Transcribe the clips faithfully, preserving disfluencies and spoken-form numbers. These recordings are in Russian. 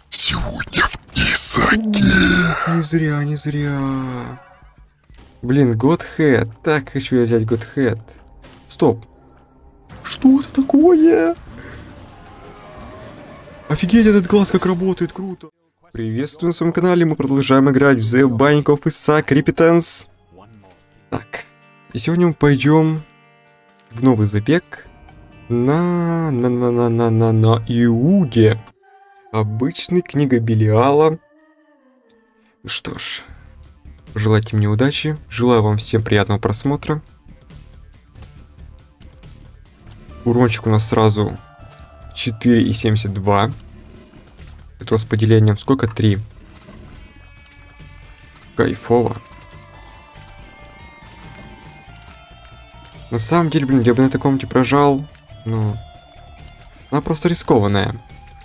Сегодня в Исаке. Не зря, не зря. Блин, Godhead. Так хочу я взять Godhead. Стоп. Что это такое? Офигеть, этот глаз как работает, круто. Приветствую на своем канале, мы продолжаем играть в The Binding of Isaac Repentance. Так, и сегодня мы пойдем в новый забег на на на на на на на Иуде. Обычный книга Белиала. Ну что ж, желайте мне удачи, желаю вам всем приятного просмотра. Урончик у нас сразу четыре и семьдесят два. Это распределением сколько? три. Кайфово. На самом деле, блин, я бы на таком типа прожал, но она просто рискованная.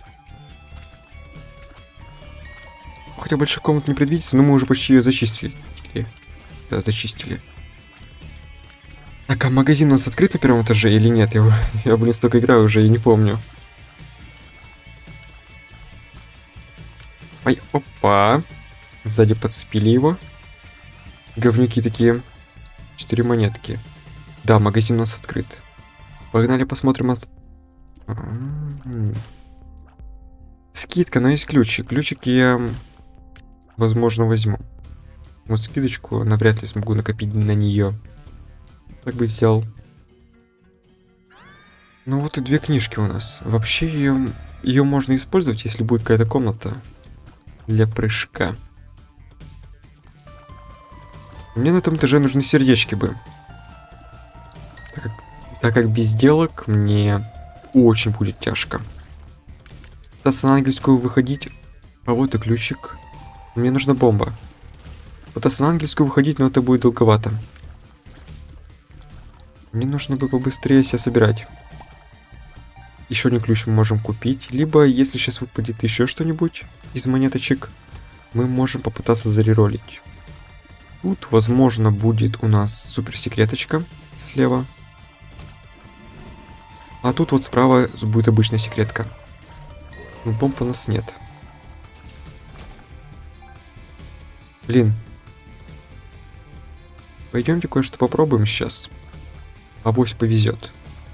Хотя больших комнат не предвидится, но мы уже почти ее зачистили. Да, зачистили. Так, а магазин у нас открыт на первом этаже или нет? Я, я блин, столько играю уже и не помню. Ай, опа. Сзади подцепили его. Говнюки такие. Четыре монетки. Да, магазин у нас открыт. Погнали посмотрим. От... А-а-а. Скидка, но есть ключик. Ключик я, возможно, возьму. Вот скидочку навряд ли смогу накопить на нее. Так бы взял. Ну вот и две книжки у нас. Вообще ее, ее можно использовать, если будет какая-то комната для прыжка. Мне на этом этаже нужны сердечки бы. Так как, так как без сделок мне очень будет тяжко. Пытаться на ангельскую выходить. А вот и ключик. Мне нужна бомба. Пытаться на ангельскую выходить, но это будет долговато. Мне нужно бы побыстрее себя собирать. Еще один ключ мы можем купить. Либо, если сейчас выпадет еще что-нибудь из монеточек, мы можем попытаться зареролить. Тут, возможно, будет у нас суперсекреточка слева. А тут вот справа будет обычная секретка. Но бомб у нас нет. Блин. Пойдемте кое-что попробуем сейчас. Авось повезет.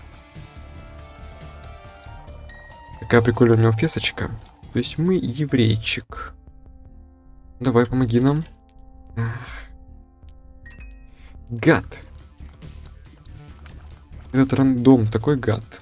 Такая прикольная у него фесочка. То есть мы еврейчик. Давай, помоги нам. Ах. Гад. Этот рандом такой гад.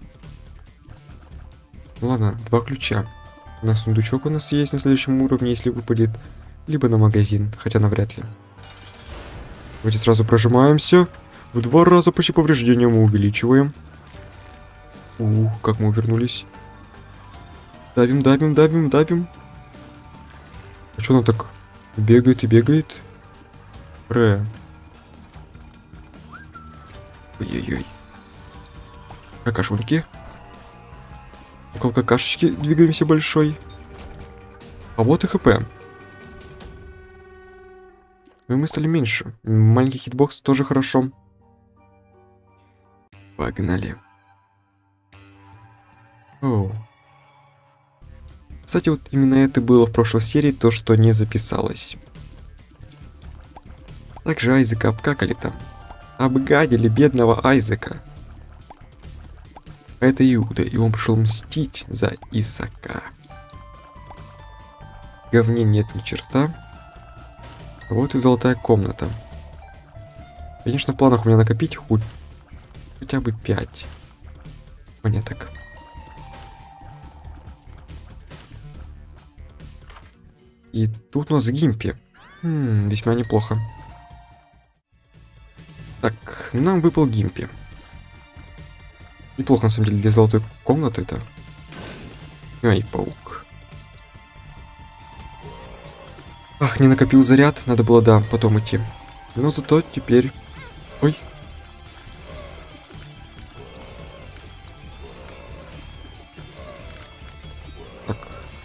Ладно, два ключа. На сундучок у нас есть на следующем уровне, если выпадет. Либо на магазин, хотя навряд ли. Давайте сразу прожимаемся. В два раза почти повреждения мы увеличиваем. Ух, как мы увернулись. Давим, давим, давим, давим. А что она так бегает и бегает? Ре. Ой-ой-ой. Какашунки. Около какашечки двигаемся большой. А вот и хп. Но мы стали меньше. Маленький хитбокс тоже хорошо. Погнали. Оу. Кстати, вот именно это было в прошлой серии, то, что не записалось. Также Айзека обкакали там. Обгадили бедного Айзека. Это Иуда, и он пришел мстить за Исака. В говне нет ни черта. Вот и золотая комната. Конечно, в планах у меня накопить хоть хотя бы пять монеток. И тут у нас Гимпи. М-м, весьма неплохо. Так, нам выпал Гимпи. Неплохо, на самом деле, для золотой комнаты это. Ай, паук. Ах, не накопил заряд. Надо было, да, потом идти. Но зато теперь... Ой. Так.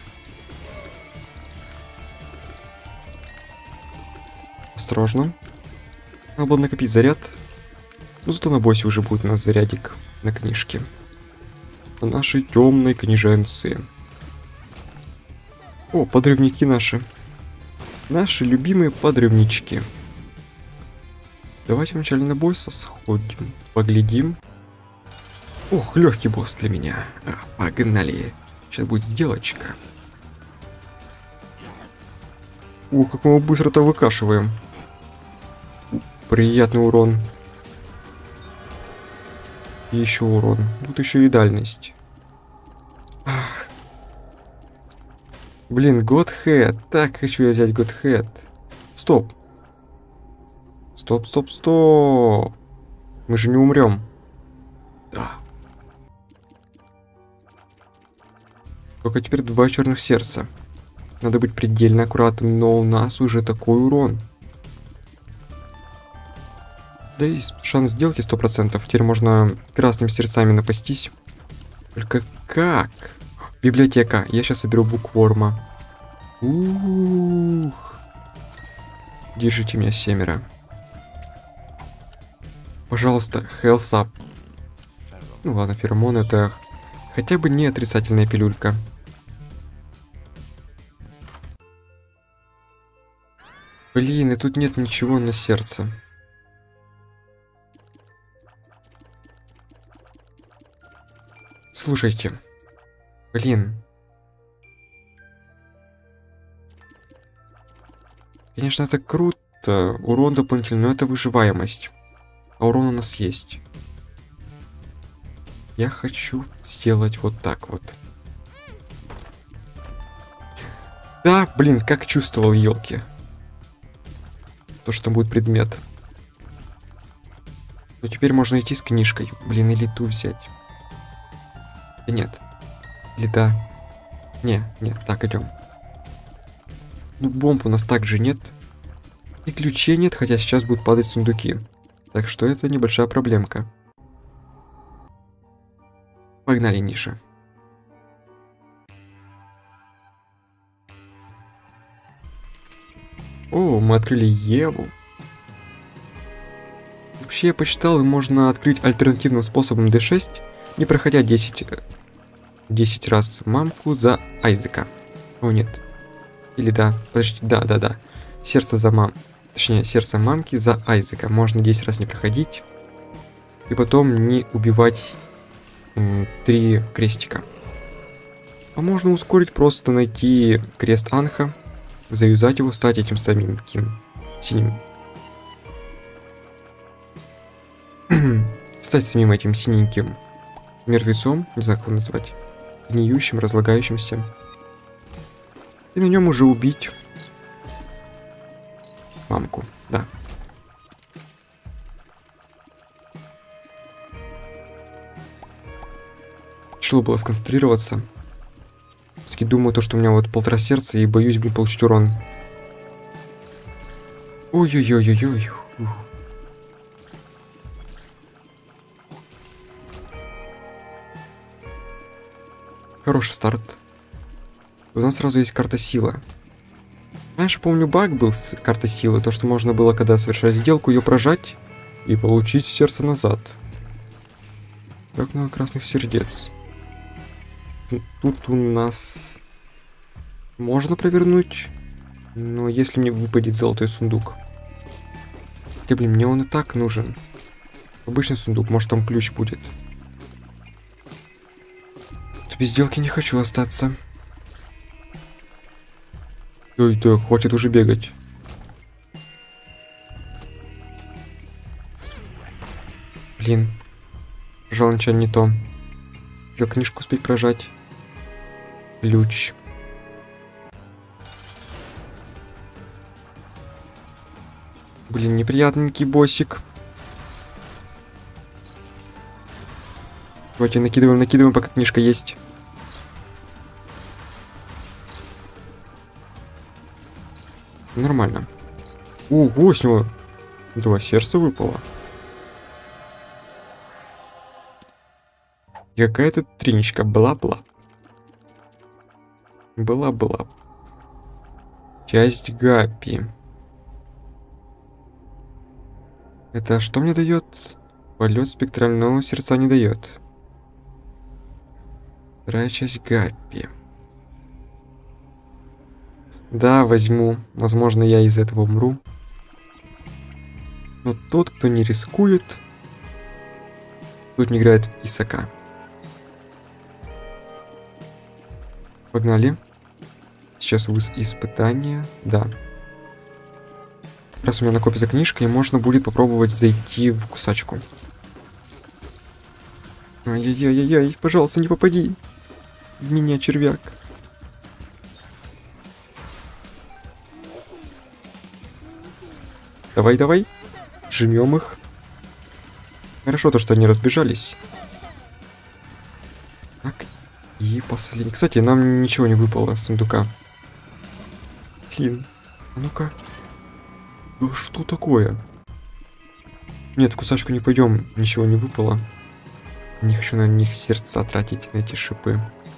Осторожно. Надо было накопить заряд. Ну, зато на боссе уже будет у нас зарядик на книжке. На нашей темной книженции. О, подрывники наши. Наши любимые подрывнички. Давайте вначале на бой сходим. Поглядим. Ох, легкий босс для меня. А, погнали. Сейчас будет сделочка. Ух, как мы его быстро-то выкашиваем. Приятный урон. И еще урон. Тут еще и дальность. Ах. Блин, Godhead. Так хочу я взять Godhead. Стоп. Стоп, стоп, стоп. Мы же не умрем. Да. Только теперь два черных сердца. Надо быть предельно аккуратным, но у нас уже такой урон. Да есть шанс сделки сто процентов. Теперь можно красными сердцами напастись. Только как? Библиотека. Я сейчас соберу букворма. Ух. Держите меня, семеро. Пожалуйста, health up. Ну ладно, феромон это хотя бы не отрицательная пилюлька. Блин, и тут нет ничего на сердце. Слушайте. Блин. Конечно, это круто. Урон дополнительный, но это выживаемость. А урон у нас есть. Я хочу сделать вот так вот. Да, блин, как чувствовал, елки. То, что там будет предмет. Но теперь можно идти с книжкой. Блин, или ту взять. Да нет. Или да. Не, нет, так, идем. Ну, бомб у нас также нет. И ключей нет, хотя сейчас будут падать сундуки. Так что это небольшая проблемка. Погнали, Ниша. О, мы открыли Еву. Вообще я посчитал, и можно открыть альтернативным способом дэ шесть, не проходя десять, десять раз мамку за Айзека. О, нет. Или да, подожди, да, да, да. Сердце за мам... Точнее, сердце мамки за Айзека. Можно десять раз не проходить. И потом не убивать м, три крестика. А можно ускорить, просто найти крест Анха, заюзать его, стать этим самим таким синим. Стать самим этим синеньким мертвецом, не знаю, как его назвать, гниющим, разлагающимся. И на нем уже убить мамку, да. Тяжело было сконцентрироваться. Все-таки думаю, то, что у меня вот полтора сердца, и боюсь, блин, получить урон. Ой-ой-ой-ой-ой. Хороший старт. У нас сразу есть карта силы. Раньше, помню, баг был с картой силы. То, что можно было, когда совершать сделку, ее прожать и получить сердце назад. Как много красных сердец. Тут у нас... Можно провернуть. Но если мне выпадет золотой сундук. Хотя, блин, мне он и так нужен. Обычный сундук, может там ключ будет. Без сделки не хочу остаться. Ой, да, хватит уже бегать. Блин. Жалко, ничего не то. Хотел книжку успеть прожать. Ключ. Блин, неприятненький боссик. Давайте накидываем, накидываем, пока книжка есть. Нормально. Ого, с него два сердца выпало. Какая-то триничка. Бла-бла. Бла-бла. Часть Гаппи. Это что мне дает? Полет спектрального сердца не дает. Вторая часть Гаппи. Да, возьму. Возможно, я из этого умру. Но тот, кто не рискует, тут не играет в Исака. Погнали. Сейчас вы испытания. Да. Раз у меня накопится книжка, и можно будет попробовать зайти в кусачку. Ай-яй-яй-яй, пожалуйста, не попади в меня, червяк. Давай, давай. Жмем их. Хорошо то, что они разбежались. Так. И последний. Кстати, нам ничего не выпало с сундука. Блин. А ну-ка. Да что такое? Нет, в кусачку не пойдем. Ничего не выпало. Не хочу на них сердца тратить, на эти шипы.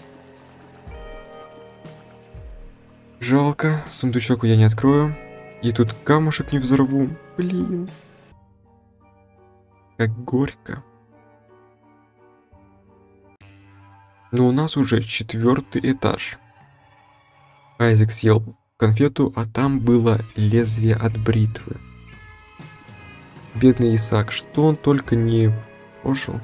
Жалко. Сундучок я не открою. И тут камушек не взорву. Блин. Как горько. Но у нас уже четвертый этаж. Айзек съел конфету, а там было лезвие от бритвы. Бедный Исаак, что он только не пожил.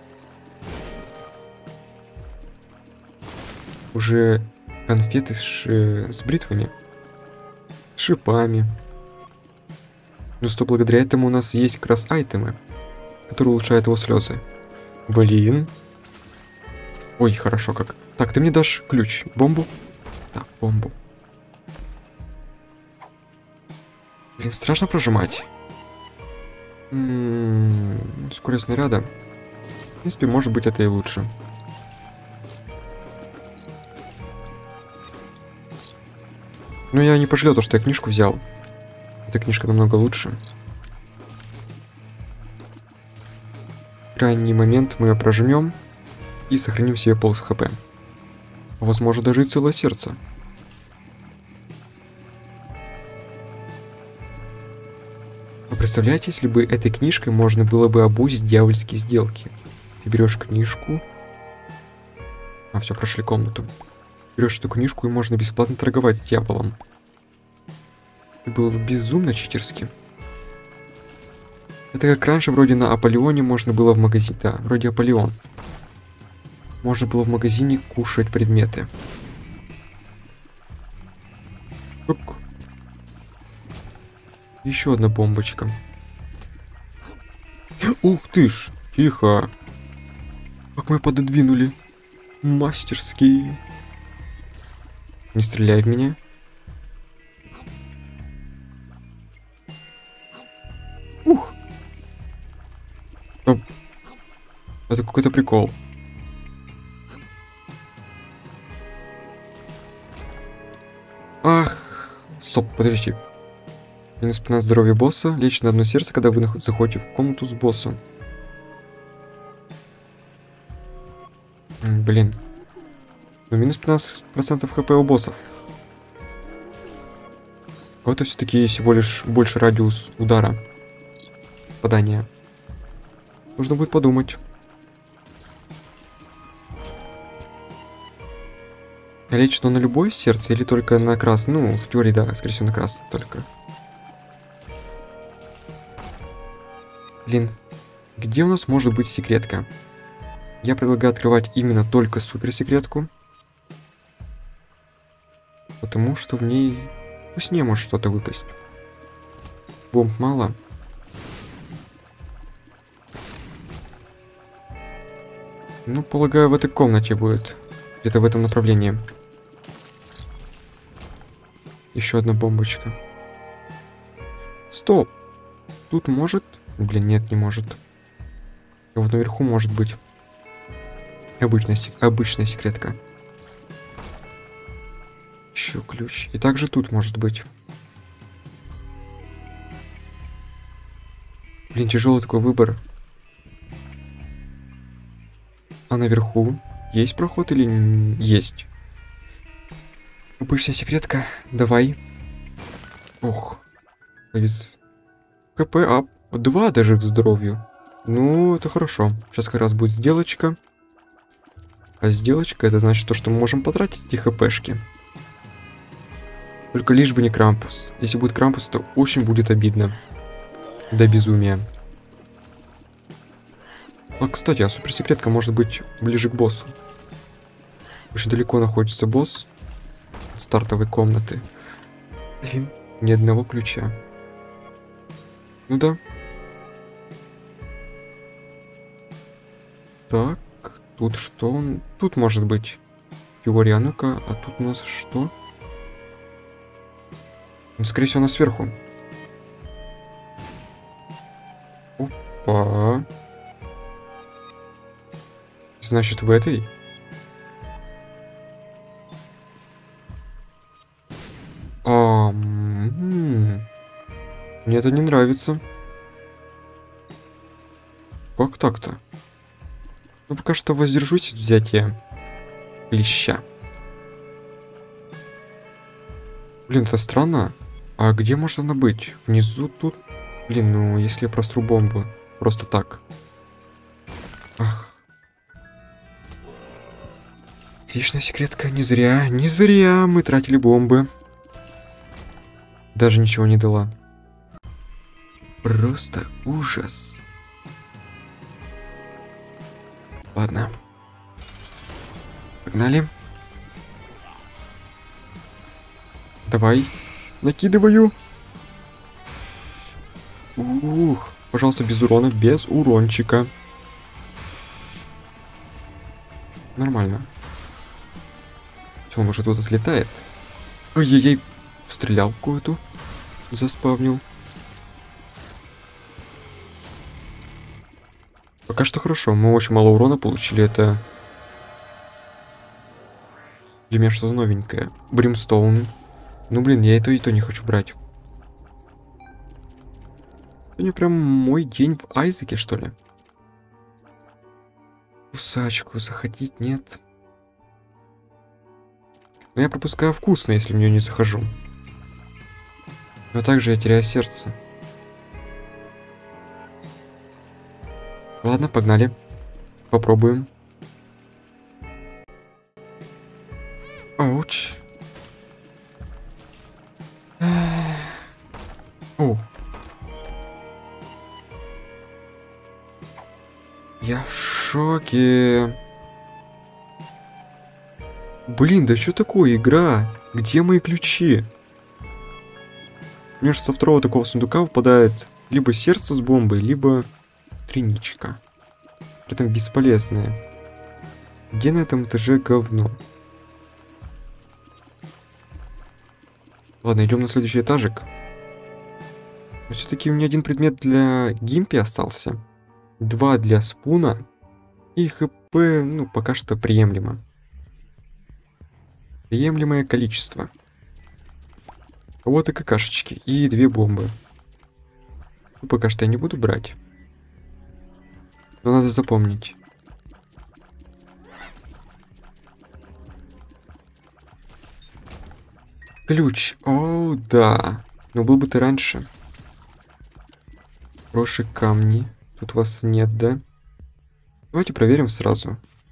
Уже конфеты с, ши... с бритвами. С шипами. Ну что, благодаря этому у нас есть как раз айтемы, которые улучшают его слезы. Блин. Ой, хорошо как. Так, ты мне дашь ключ. Бомбу? Да, бомбу. Блин, страшно прожимать. М-м-м, скорость снаряда. В принципе, может быть, это и лучше. Но я не пожалел то, что я книжку взял. Эта книжка намного лучше. В крайний момент мы ее прожмем и сохраним себе пол хп. Возможно, даже и целое сердце. Вы представляете, если бы этой книжкой можно было бы обузить дьявольские сделки? Ты берешь книжку. А, все, прошли комнату. Берешь эту книжку и можно бесплатно торговать с дьяволом. Это было бы безумно читерски. Это как раньше вроде на Аполеоне можно было в магазине. Да, вроде Аполеон. Можно было в магазине кушать предметы. Тук. Еще одна бомбочка. Ух ты ж! Тихо! Как мы пододвинули. Мастерски. Не стреляй в меня. Ух! Это какой-то прикол. Ах! Стоп, подождите. Минус пятнадцать здоровья босса. Лечь на одно сердце, когда вы заходите в комнату с боссом. М, блин. Ну, минус пятнадцать процентов хп у боссов. Вот это все-таки всего лишь больше радиус удара. Попадания. Нужно будет подумать. Лечит он на любое сердце или только на красное? Ну, в теории, да, скорее всего, на красное только. Блин, где у нас может быть секретка? Я предлагаю открывать именно только суперсекретку. Потому что в ней вкуснее может что-то выпасть. Бомб мало. Ну, полагаю, в этой комнате будет. Где-то в этом направлении. Еще одна бомбочка. Стоп! Тут может... Блин, нет, не может. А вот наверху может быть. Обычная, сек... Обычная секретка. Еще ключ. И также тут может быть. Блин, тяжелый такой выбор. А наверху есть проход или есть? Обычная секретка. Давай. Ох. Повез. КП ап. Два даже к здоровью. Ну, это хорошо. Сейчас как раз будет сделочка. А сделочка это значит то, что мы можем потратить эти хпшки. Только лишь бы не Крампус. Если будет Крампус, то очень будет обидно. До безумия. А, кстати, а суперсекретка может быть ближе к боссу. Очень далеко находится босс от стартовой комнаты. Блин, ни одного ключа. Ну да. Так, тут что? он? Тут может быть теория. А ну-ка, а тут у нас что? Ну, скорее всего, она сверху. Опа. Значит, в этой? А, м-м. Мне это не нравится. Как так-то? Ну, пока что воздержусь от взятия клеща. Блин, это странно. А где может она быть? Внизу тут? Блин, ну если я простру бомбу. Просто так. Ах. Отличная секретка. Не зря, не зря мы тратили бомбы. Даже ничего не дала. Просто ужас. Ладно. Погнали. Давай. Накидываю. Ух. Пожалуйста, без урона. Без урончика. Нормально. Все, он уже тут отлетает. Ой-ой-ой. Стрелялку эту заспавнил. Пока что хорошо. Мы очень мало урона получили. Это для меня что-то новенькое. Бримстоун. Ну, блин, я это и то не хочу брать. Сегодня прям мой день в Айзеке, что ли? Кусачку заходить нет. Но я пропускаю вкусно, если в нее не захожу. Но также я теряю сердце. Ладно, погнали. Попробуем. Ауч. О. Я в шоке. Блин, да что такое игра? Где мои ключи? Мне же со второго такого сундука выпадает либо сердце с бомбой, либо триничка. При этом бесполезное. Где на этом этаже говно? Ладно, идем на следующий этажик. Но все-таки у меня один предмет для гимпи остался. Два для спуна. И хп, ну, пока что приемлемо. Приемлемое количество. Вот и какашечки. И две бомбы. Ну, пока что я не буду брать. Но надо запомнить. Ключ. О, да. Но был бы ты раньше. Хорошие камни. Тут вас нет, да? Давайте проверим сразу.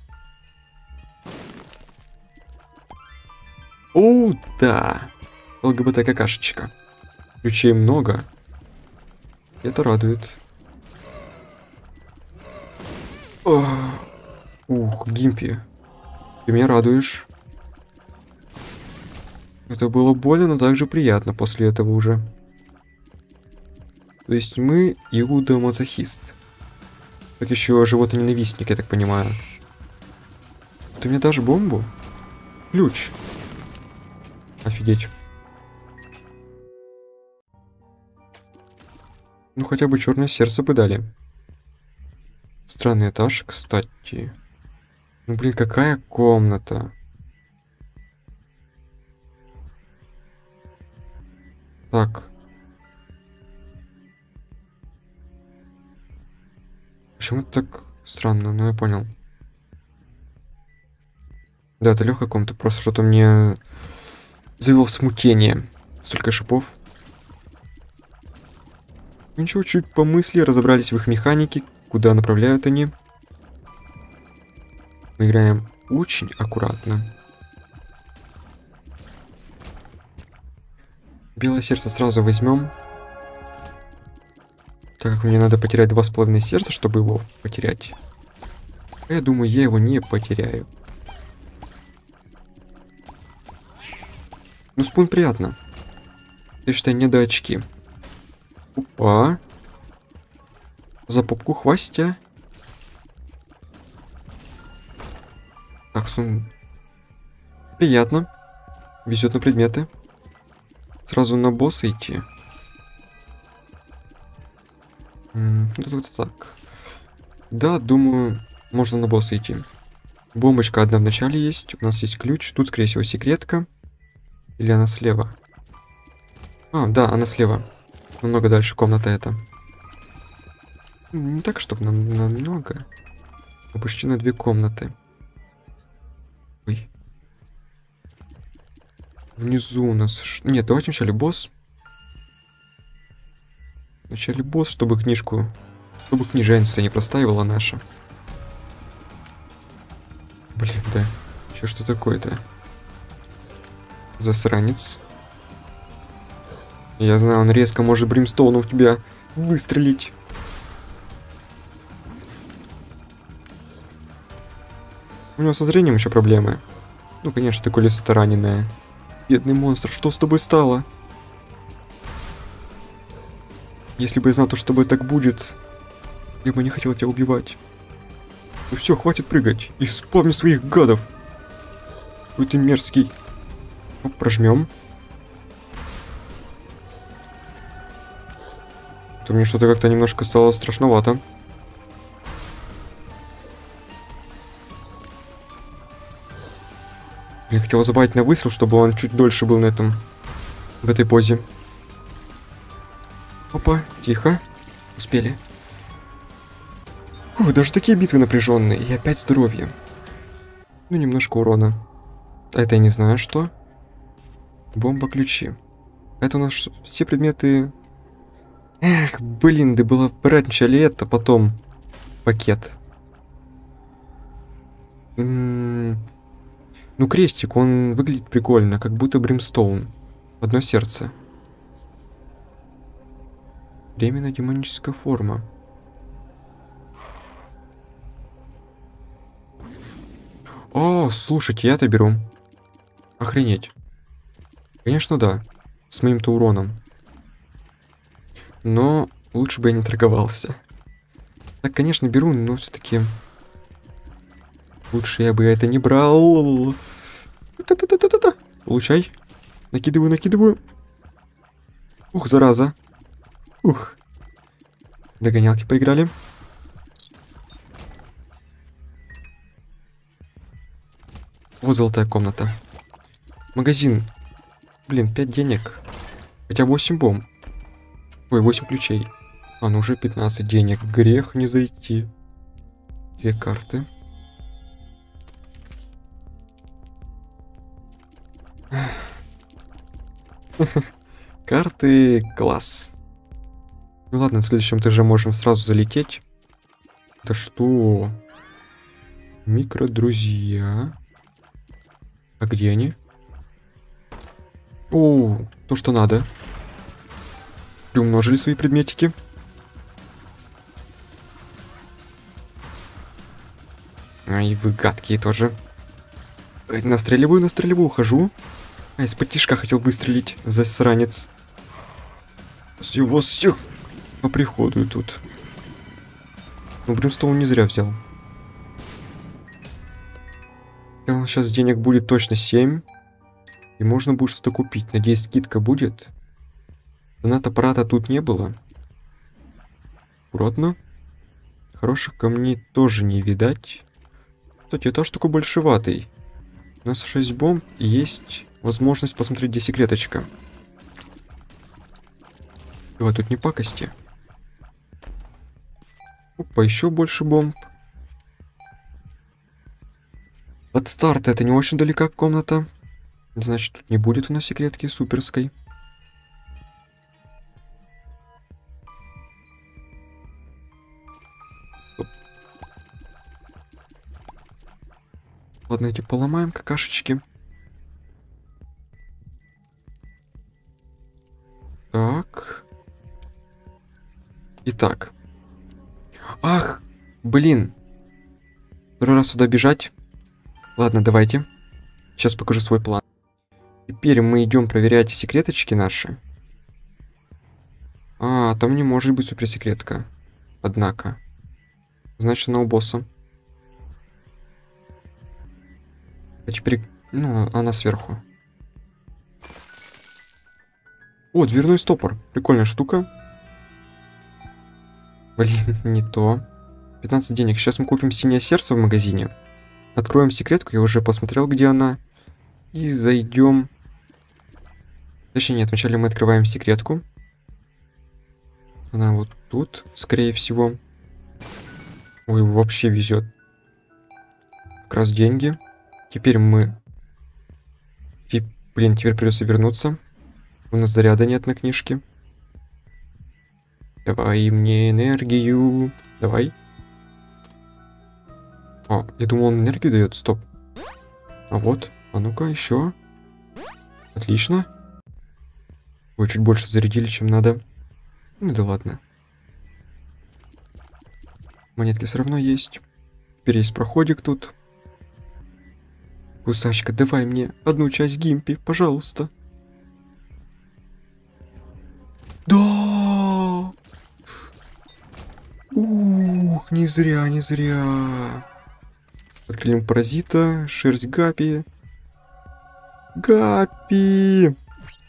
О, да. ЛГБТ какашечка. Ключей много. Это радует. О, ух, Гимпи. Ты меня радуешь. Это было больно, но также приятно после этого уже. То есть мы Иуда-мазохист. Так еще животненавистник, я так понимаю. Ты мне дашь бомбу? Ключ. Офигеть. Ну хотя бы черное сердце бы дали. Странный этаж, кстати. Ну блин, какая комната? Так. Почему это так странно? Ну я понял. Да, это легкая комната, просто что-то мне завело в смутение. Столько шипов. Ничего, чуть помысли, разобрались в их механике, куда направляют они. Мы играем очень аккуратно. Белое сердце сразу возьмем. Так как мне надо потерять два с половиной сердца, чтобы его потерять. Я думаю, я его не потеряю. Ну, спун приятно. Я считаю, не до очки. Опа. За попку хвастя. Так, сун. Приятно. Везет на предметы. Сразу на босса идти. М, ну, тут так. Да, думаю, можно на босса идти. Бомбочка одна в начале есть. У нас есть ключ. Тут, скорее всего, секретка. Или она слева? А, да, она слева. Намного дальше комната эта. Не так, чтобы нам намного. А почти на две комнаты. Ой. Внизу у нас... ш- Нет, давайте вначале босс. Вначале босс, чтобы книжку... Чтобы книженция не простаивала наша. Блин, да. Еще что такое-то? Засранец. Я знаю, он резко может бримстоуном в тебя выстрелить. У него со зрением еще проблемы. Ну, конечно, ты колесо-то раненое. Бедный монстр, что с тобой стало? Если бы я знал, то, что с тобой так будет, я бы не хотел тебя убивать. Ну все, хватит прыгать. Исполни своих гадов. Какой ты мерзкий. Оп, прожмем. То мне что-то как-то немножко стало страшновато. Я хотел забавить на выстрел, чтобы он чуть дольше был на этом... В этой позе. Опа, тихо. Успели. Ух, даже такие битвы напряженные. И опять здоровье. Ну, немножко урона. А это я не знаю, что. Бомба-ключи. Это у нас все предметы... Эх, блин, да было брать вначале это, потом пакет. М-м-м. Ну, крестик, он выглядит прикольно, как будто бримстоун. Одно сердце. Временная демоническая форма. О, слушайте, я это беру. Охренеть. Конечно, да. С моим-то уроном. Но лучше бы я не торговался. Так, конечно, беру, но все-таки... Лучше я бы это не брал. Та-та-та-та-та. Получай. Накидываю, накидываю. Ух, зараза. Ух. Догонялки поиграли. Вот золотая комната. Магазин. Блин, пять денег. Хотя восемь бомб. Ой, восемь ключей. А, ну уже пятнадцать денег. Грех не зайти. Две карты. Карты класс. Ну ладно, на следующем этаже можем сразу залететь. Да что? Микродрузья. А где они? О, то, что надо. Приумножили свои предметики. Ай, вы гадкие тоже. Настреливаю, настреливаю, ухожу. А, из-под тишка хотел выстрелить, засранец. Я вас всех поприходую тут. Ну, бримстоун не зря взял. Сейчас денег будет точно семь. И можно будет что-то купить. Надеюсь, скидка будет. Донат-аппарата тут не было. Аккуратно. Хороших камней тоже не видать. Кстати, этаж такой большеватый. У нас шесть бомб и есть возможность посмотреть, где секреточка. Давай, тут не пакости. Опа, еще больше бомб. От старта это не очень далека комната. Значит, тут не будет у нас секретки суперской. Оп. Ладно, эти поломаем какашечки. Так. Итак. Ах, блин. Второй раз сюда бежать. Ладно, давайте. Сейчас покажу свой план. Теперь мы идем проверять секреточки наши. А, там не может быть суперсекретка. Однако. Значит, она у босса. А теперь, ну, она сверху. О, дверной стопор. Прикольная штука. Блин, не то. пятнадцать денег. Сейчас мы купим синее сердце в магазине. Откроем секретку. Я уже посмотрел, где она. И зайдем. Точнее, нет. Вначале мы открываем секретку. Она вот тут, скорее всего. Ой, вообще везет. Как раз деньги. Теперь мы... И, блин, теперь придется вернуться. У нас заряда нет на книжке. Давай мне энергию. Давай. А, я думал, он энергию дает. Стоп. А вот. А ну-ка, еще. Отлично. Ой, чуть больше зарядили, чем надо. Ну да ладно. Монетки все равно есть. Теперь есть проходик тут. Кусачка, давай мне одну часть гимпи, пожалуйста. Да! Ух, не зря, не зря. Открылим паразита, шерсть Гапи. Гапи!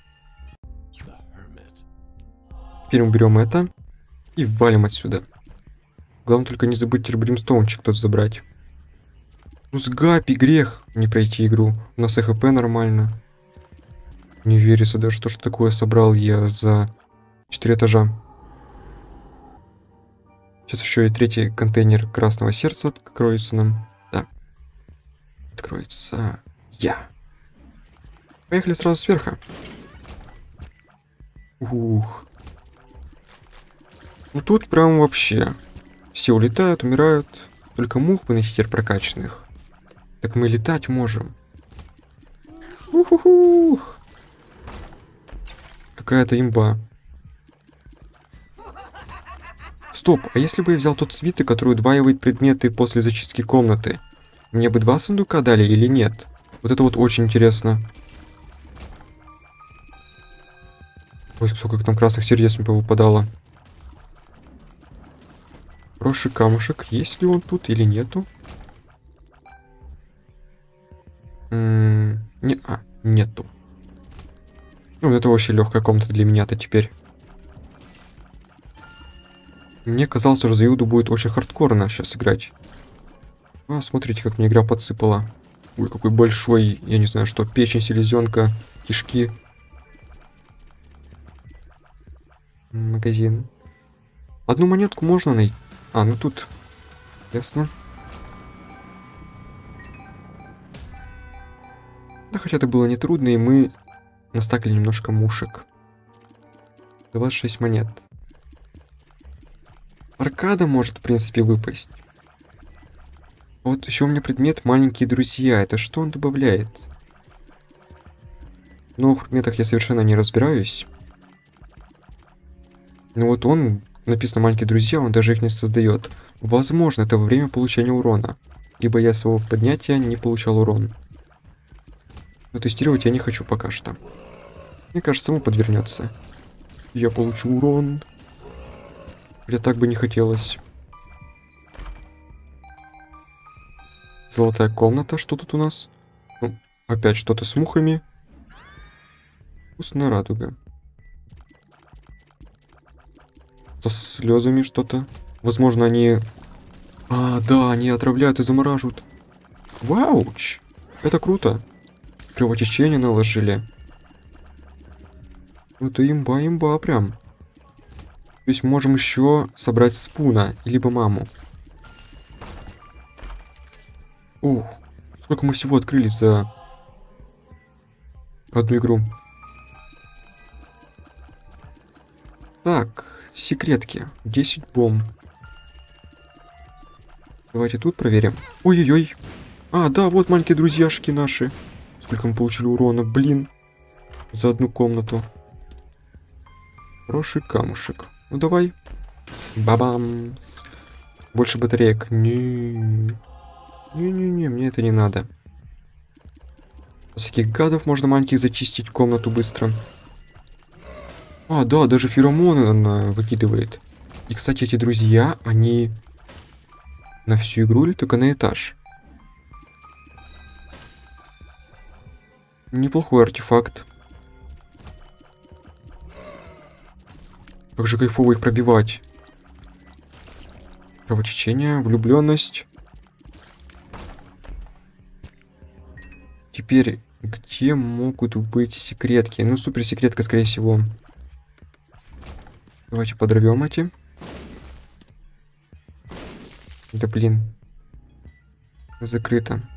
Теперь мы берем это и валим отсюда. Главное только не забыть теперь бримстоунчик тот забрать. Ну с Гапи грех не пройти игру. У нас ХП нормально. Не верится даже, что, что такое собрал я за четыре этажа. Сейчас еще и третий контейнер красного сердца откроется нам. Да. Откроется. Я. Поехали сразу сверху. Ух. Ну тут прям вообще. Все улетают, умирают. Только мух бы найти теперь прокачанных. Так мы летать можем. Ух-ух-ух. Какая-то имба. Стоп, а если бы я взял тот свиток, который удваивает предметы после зачистки комнаты? Мне бы два сундука дали или нет? Вот это вот очень интересно. Ой, сколько там красных сердец мне повыпадало. Хороший камушек. Есть ли он тут или нету? М-м- не, а, нету. Ну, это вообще легкая комната для меня-то теперь. Мне казалось, что за Иуду будет очень хардкорно сейчас играть. А, смотрите, как мне игра подсыпала. Ой, какой большой, я не знаю, что, печень, селезенка, кишки. Магазин. Одну монетку можно найти. А, ну тут. Ясно. Да, хотя это было нетрудно, и мы настакали немножко мушек. двадцать шесть монет. Аркада может, в принципе, выпасть. Вот еще у меня предмет «Маленькие друзья». Это что он добавляет? В новых предметах я совершенно не разбираюсь. Но вот он, написано «Маленькие друзья», он даже их не создает. Возможно, это во время получения урона. Либо я с его поднятия не получал урон. Но тестировать я не хочу пока что. Мне кажется, ему подвернется. Я получу урон. Хотя так бы не хотелось. Золотая комната. Что тут у нас? Ну, опять что-то с мухами. Вкусная радуга. Со слезами что-то. Возможно, они... А, да, они отравляют и замораживают. Вауч! Это круто. Кровотечение наложили. Это имба, имба прям. То есть можем еще собрать спуна, либо маму. Ух, сколько мы всего открыли за одну игру. Так, секретки. десять бомб. Давайте тут проверим. Ой-ой-ой. А, да, вот маленькие друзьяшки наши. Сколько мы получили урона, блин. За одну комнату. Хороший камушек. Ну давай. Бабамс. Больше батареек. Не. Не-не-не, мне это не надо. Всяких гадов можно маленьких зачистить комнату быстро. А, да, даже феромоны она выкидывает. И, кстати, эти друзья, они на всю игру или только на этаж? Неплохой артефакт. Как же кайфово их пробивать. Кровотечение, влюбленность. Теперь, где могут быть секретки? Ну, суперсекретка, скорее всего. Давайте подорвем эти. Да блин. Закрыто.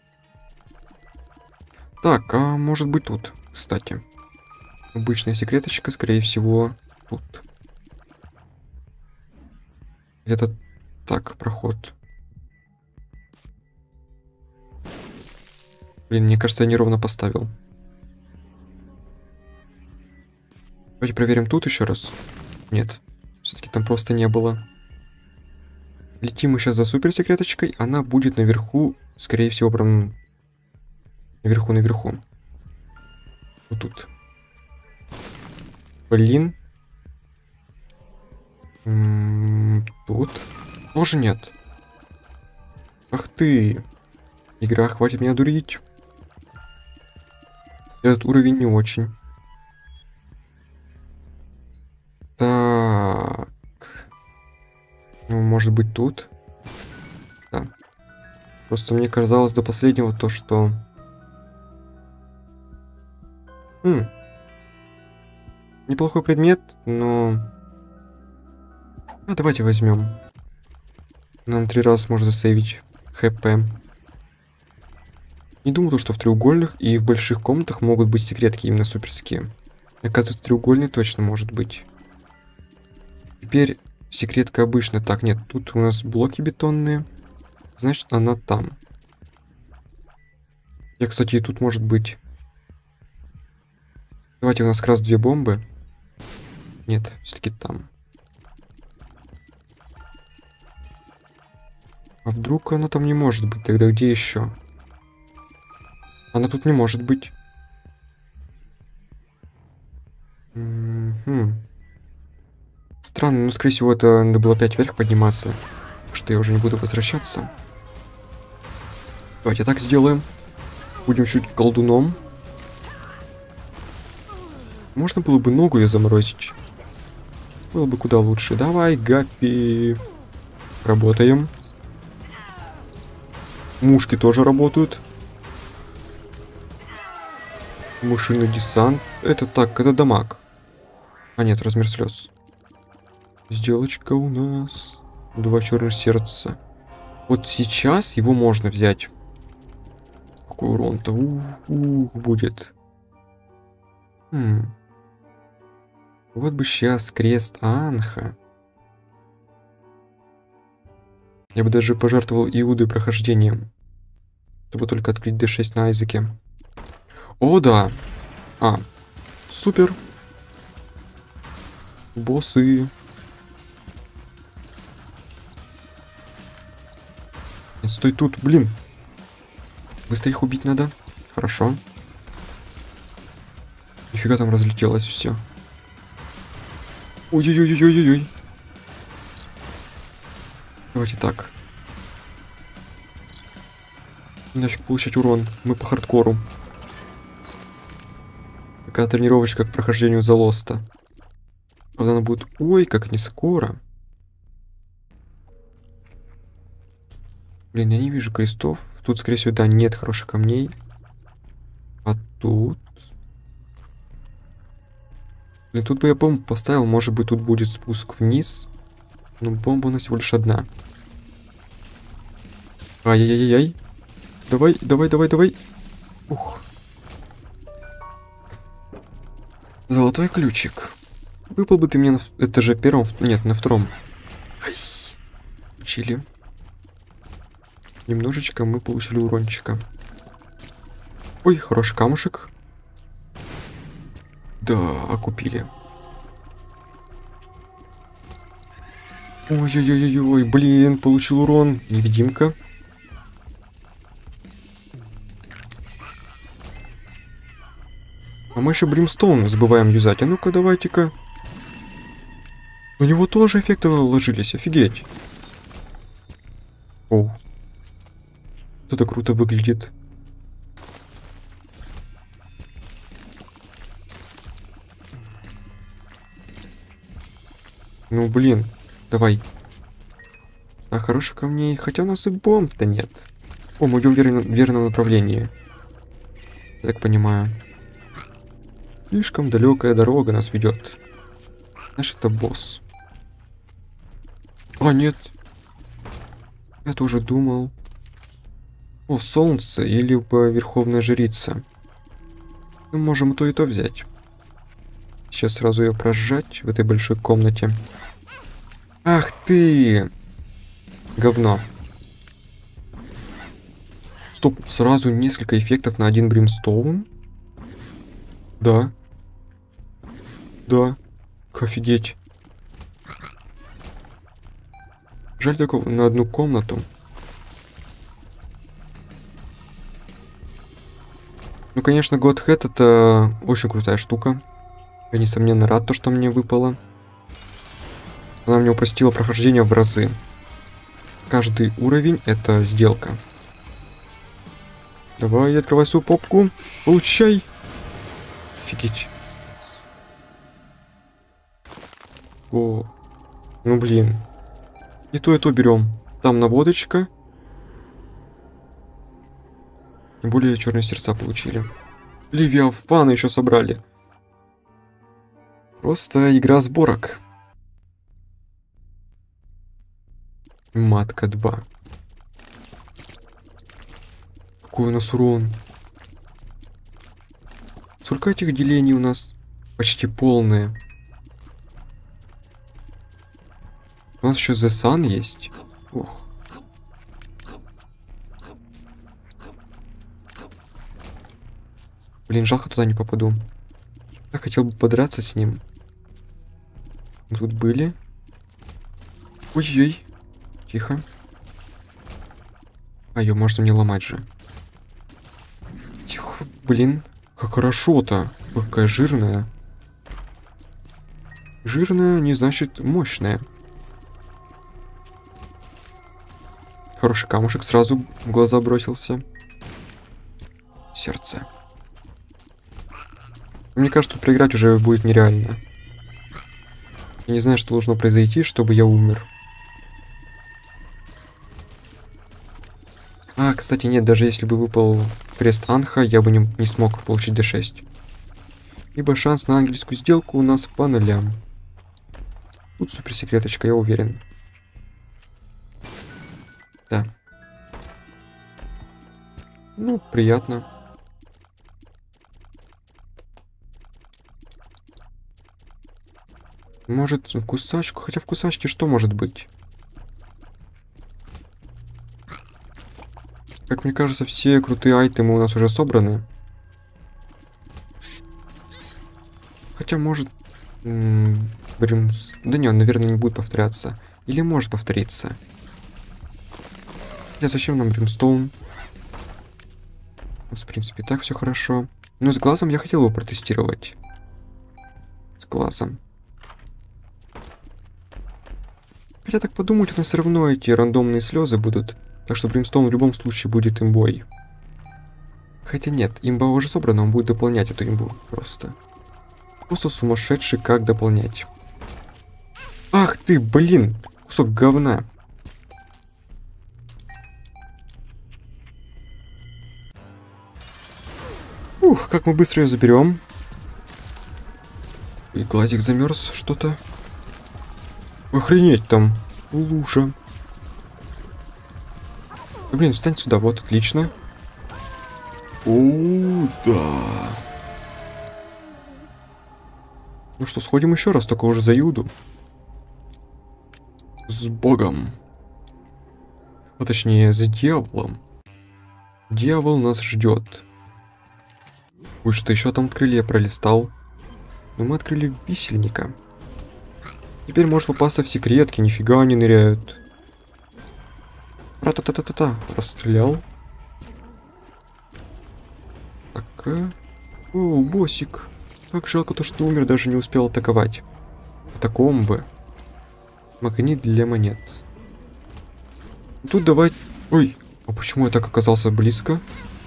Так, а может быть тут, кстати. Обычная секреточка, скорее всего, тут. Это так, проход. Блин, мне кажется, я неровно поставил. Давайте проверим тут еще раз. Нет, все-таки там просто не было. Летим мы сейчас за суперсекреточкой. Она будет наверху, скорее всего, прям наверху, наверху. Вот тут. Блин. М-м, тут тоже нет. Ах ты. Игра, хватит меня дурить. Этот уровень не очень. Так. Ну, может быть, тут. Да. Просто мне казалось до последнего то, что... Хм. Неплохой предмет, но... А, давайте возьмем. Нам три раза можно засейвить хп. Не думал, что в треугольных и в больших комнатах могут быть секретки именно суперские. Оказывается, треугольный точно может быть. Теперь секретка обычная. Так, нет, тут у нас блоки бетонные. Значит, она там. Я, кстати, и тут может быть. Давайте, у нас как раз две бомбы. Нет, все-таки там. А вдруг она там не может быть? Тогда где еще? Она тут не может быть. М-м-м. Странно, но, скорее всего, это надо было опять вверх подниматься. Что я уже не буду возвращаться. Давайте так сделаем. Будем чуть колдуном. Можно было бы ногу ее заморозить. Было бы куда лучше. Давай, Гаппи. Работаем. Мушки тоже работают. Мышиный десант. Это так, это дамаг. А нет, размер слез. Сделочка у нас. Два черных сердца. Вот сейчас его можно взять. Какой урон-то? Ух, ух, будет. Хм. Вот бы сейчас крест Анха. Я бы даже пожертвовал Иудой прохождением. Чтобы только открыть дэ шесть на Айзеке. О, да. А, супер. Боссы. Нет, стой тут, блин. Быстро их убить надо. Хорошо. Нифига там разлетелось все. Ой-ой-ой-ой-ой-ой. Давайте так. Нафиг получать урон. Мы по хардкору. Такая тренировочка к прохождению за лоста. Правда, она будет... Ой, как не скоро. Блин, я не вижу крестов. Тут, скорее всего, да, нет хороших камней. А тут... Блин, тут бы я бомбу поставил. Может быть, тут будет спуск вниз. Но бомба у нас всего лишь одна. Ай-яй-яй-яй. Давай, давай, давай, давай. Ух. Золотой ключик. Выпал бы ты мне на этаже первом... Нет, на втором. Ай. Учили. Немножечко мы получили урончика. Ой, хороший камушек. Да, окупили. Ой-ой-ой-ой, блин, получил урон. Невидимка. А мы еще Бримстоун забываем юзать. А ну-ка, давайте-ка. У него тоже эффекты ложились, офигеть. Оу. Это круто выглядит. Ну, блин, давай. А хороших камней, хотя у нас и бомб-то нет. О, мы идем в верном, верном направлении. Я так понимаю. Слишком далекая дорога нас ведет. Значит, это босс. А, нет. Я тоже думал. О, солнце или бы верховная жрица. Мы можем и то, и то взять. Сейчас сразу ее прожать в этой большой комнате. Ах ты! Говно. Стоп, сразу несколько эффектов на один Бримстоун? Да. Да. Офигеть. Жаль только на одну комнату. Ну, конечно, Godhead это очень крутая штука. Я, несомненно, рад, то, что мне выпало. Она мне упростила прохождение в разы. Каждый уровень это сделка. Давай, открывай свою попку. Получай. Офигеть. О, ну блин. И то, и то берем. Там наводочка. Тем более черные сердца получили. Левиафана еще собрали. Просто игра сборок. Матка два. Какой у нас урон. Сколько этих делений у нас? Почти полные. У нас еще The Sun есть. Ох. Блин, жалко, туда не попаду. Я хотел бы подраться с ним. Тут были. Ой-ой. Тихо. А ее можно не ломать же. Тихо, блин. Как хорошо-то. Какая жирная. Жирная не значит мощная. Хороший камушек сразу в глаза бросился. Сердце. Мне кажется, проиграть уже будет нереально. Я не знаю, что должно произойти, чтобы я умер. А, кстати, нет, даже если бы выпал крест Анха, я бы не, не смог получить дэ шесть. Ибо шанс на ангельскую сделку у нас по нулям. Тут суперсекреточка, я уверен. Да. Ну, приятно. Может, в кусачку? Хотя в кусачке что может быть? Как мне кажется, все крутые айтемы у нас уже собраны. Хотя, может... Бримс... Да не, он, наверное, не будет повторяться. Или может повториться. Хотя зачем нам Бримстоун? У нас, в принципе, так все хорошо. Но с глазом я хотел его протестировать. С глазом. Хотя так подумать, у нас все равно эти рандомные слезы будут. Так что Бримстоун в любом случае будет имбой. Хотя нет, имба уже собрана, он будет дополнять эту имбу. Просто. Просто сумасшедший, как дополнять. Ах ты, блин! Кусок говна. Ух, как мы быстро ее заберем. И глазик замерз что-то. Охренеть там. Лужа. Блин, встань сюда, вот, отлично. О, да. Ну что, сходим еще раз, только уже за Иуду. С Богом. А точнее, с дьяволом. Дьявол нас ждет. Ой, что еще там открыли, я пролистал. Но мы открыли висельника. Теперь может попасться в секретки, нифига они ныряют. Ра-та-та-та-та-та. Расстрелял. Так. э. О, боссик. Как жалко то, что умер, даже не успел атаковать. Катакомбы. Магнит для монет. Тут давай... Ой, а почему я так оказался близко?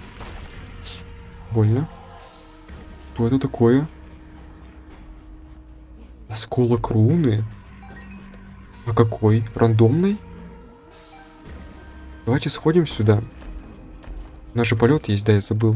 Больно. Что это такое? Осколок руны? А какой? Рандомный? Давайте сходим сюда. У нас же полет есть, да, я забыл.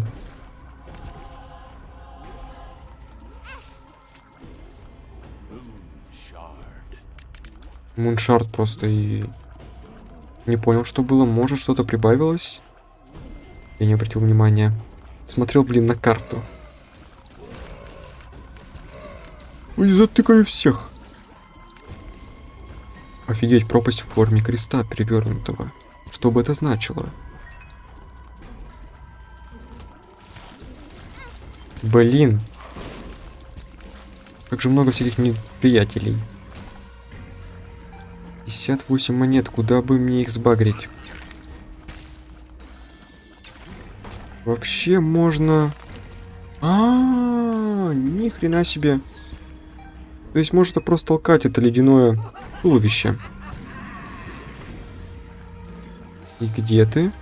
Муншард просто и... Не понял, что было. Может, что-то прибавилось? Я не обратил внимания. Смотрел, блин, на карту. Ой, затыкаю всех. Офигеть, пропасть в форме креста перевернутого. Что бы это значило? Блин. Как же много всяких неприятелей. пятьдесят восемь монет, куда бы мне их сбагрить? Вообще можно... А-а-а, ни хрена себе. То есть можно просто толкать это ледяное туловище. И где ты?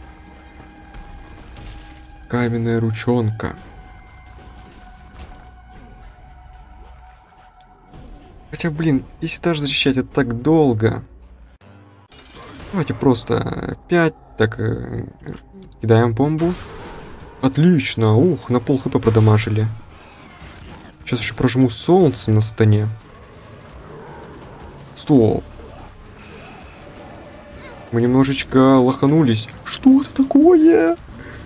Каменная ручонка. Хотя, блин, весь этаж защищать это так долго. Давайте просто пять, так, э, кидаем бомбу. Отлично, ух, на пол хп продамажили. Сейчас еще прожму солнце на стене. Стоп. Мы немножечко лоханулись. Что это такое?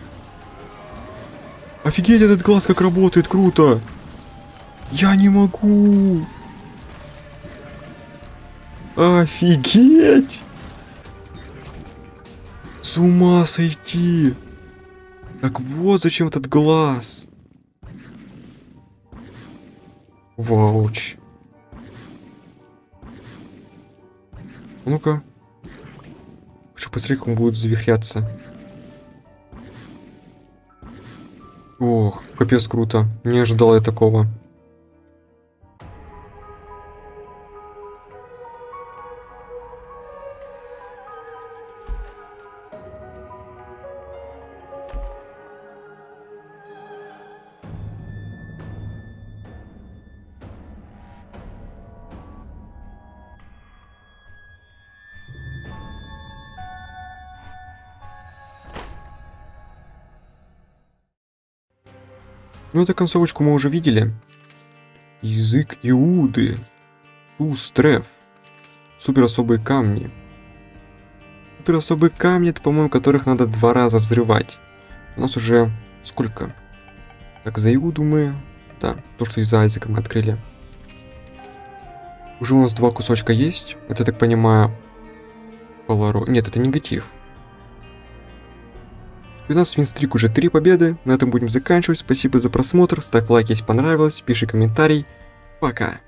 Офигеть, этот глаз как работает, круто. Я не могу. Офигеть. С ума сойти. Так вот зачем этот глаз. Вауч. Ну-ка. Хочу посмотреть, как он будет завихряться. Ох, капец круто. Не ожидал я такого. Ну, эту концовочку мы уже видели. Язык Иуды. Туз-треф. Супер особые камни. Супер особые камни, это, по-моему, которых надо два раза взрывать. У нас уже сколько? Так, за Иуду мы... Да, то, что из-за Айзека мы открыли. Уже у нас два кусочка есть. Это, я так понимаю, Поларо... Нет, это негатив. У нас винстрик уже три победы. На этом будем заканчивать. Спасибо за просмотр. Ставь лайк, если понравилось. Пиши комментарий. Пока.